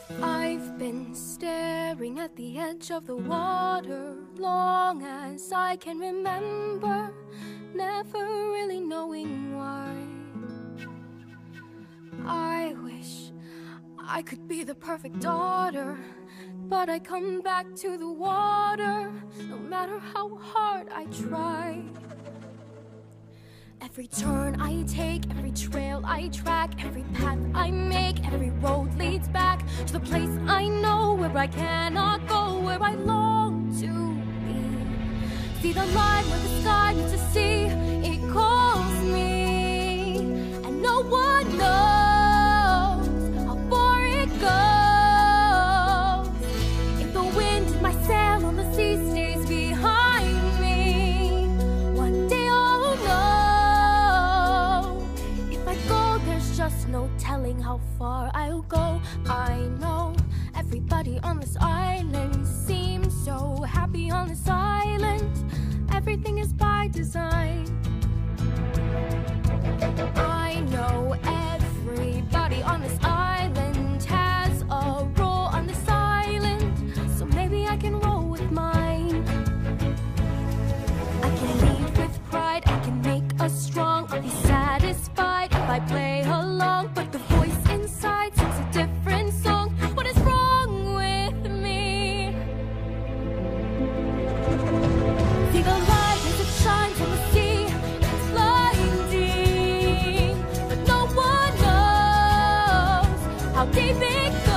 I've been staring at the edge of the water long as I can remember, never really knowing why. I wish I could be the perfect daughter, but I come back to the water no matter how hard I try. Every turn I take, every trail I track, every path I make, every road leads back to the place I know where I cannot go, where I long to be. See the line where the sky meets the sea, it calls me, and no one knows how far it goes. If the wind in my sail on the sea stays behind me, one day I'll know. If I go, there's just no telling how far I'll go. I know everybody on this island seems so happy on this island. Everything is by design. I know everybody on this island has a role on this island, so maybe I can roll with mine. I can lead with pride, I can make us strong. I'll be satisfied if I play along, but the voice inside sings a different song. What is wrong with me? See the light as it shines on the sea, it's blinding, but no one knows how deep it goes.